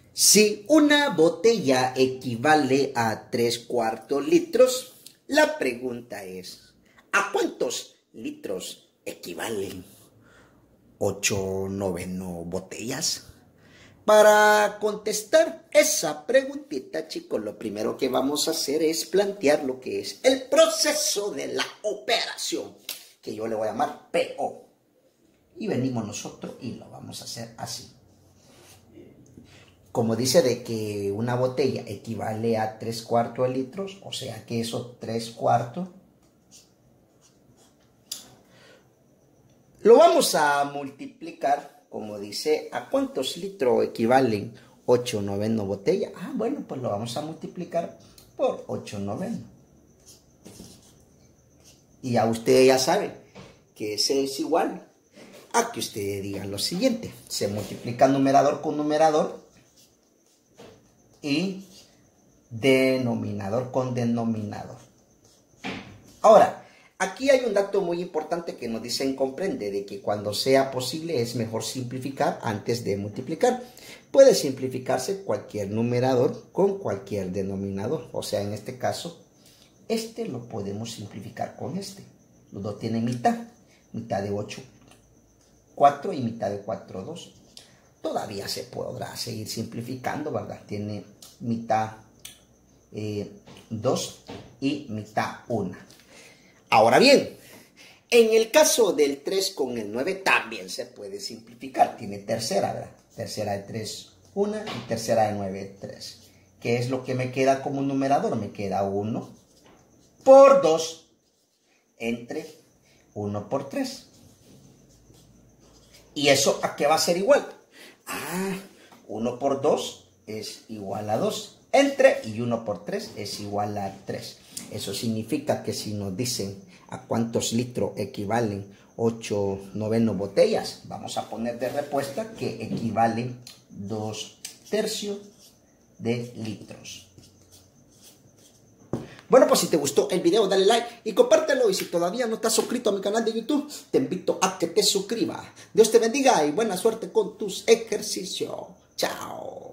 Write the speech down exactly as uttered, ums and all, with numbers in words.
Si una botella equivale a tres cuartos litros, la pregunta es, ¿a cuántos litros equivalen ocho noveno botellas? Para contestar esa preguntita, chicos, lo primero que vamos a hacer es plantear lo que es el proceso de la operación, que yo le voy a llamar P O. Y venimos nosotros y lo vamos a hacer así. Como dice de que una botella equivale a tres cuartos de litros, o sea que esos tres cuartos lo vamos a multiplicar, como dice, ¿a cuántos litros equivalen ocho noveno botella? Ah, bueno, pues lo vamos a multiplicar por ocho noveno. Y ya ustedes ya saben que ese es igual a que ustedes digan lo siguiente. Se multiplica numerador con numerador y denominador con denominador. Ahora, aquí hay un dato muy importante que nos dicen comprende, de que cuando sea posible es mejor simplificar antes de multiplicar. Puede simplificarse cualquier numerador con cualquier denominador. O sea, en este caso, este lo podemos simplificar con este. Los dos tienen mitad. Mitad de ocho, cuatro y mitad de cuatro, dos. Todavía se podrá seguir simplificando, ¿verdad? Tiene mitad eh, dos y mitad uno. Ahora bien, en el caso del tres con el nueve también se puede simplificar. Tiene tercera, ¿verdad? Tercera de tres, uno y tercera de nueve, tres. ¿Qué es lo que me queda como numerador? Me queda uno por dos entre uno por tres. ¿Y eso a qué va a ser igual? Ah, uno por dos es igual a dos. Entre y uno por tres es igual a tres. Eso significa que si nos dicen a cuántos litros equivalen ocho noveno botellas, vamos a poner de respuesta que equivalen dos tercios de litros. Bueno, pues si te gustó el video, dale like y compártelo. Y si todavía no estás suscrito a mi canal de YouTube, te invito a que te suscribas. Dios te bendiga y buena suerte con tus ejercicios. Chao.